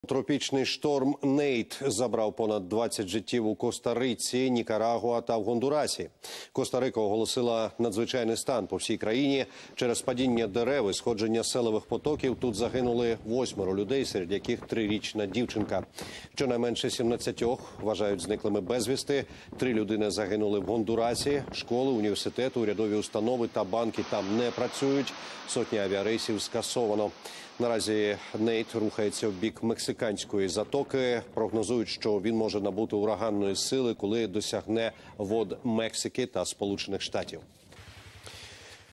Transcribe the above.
Тропічний шторм Нейт забрав понад 20 життів у Коста-Риці, Нікарагуа та в Гондурасі. Коста-Рика оголосила надзвичайний стан по всій країні. Через падіння дерев і сходження селових потоків тут загинули 8 людей, серед яких 3-річна дівчинка. Щонайменше 17 вважають зниклими безвісти. 3 людини загинули в Гондурасі. Школи, університети, урядові установи та банки там не працюють. Сотні авіарейсів скасовано. Наразі Нейт рухається в бік Мексиканської затоки. Прогнозують, що він може набути ураганної сили, коли досягне вод Мексики та Сполучених Штатів.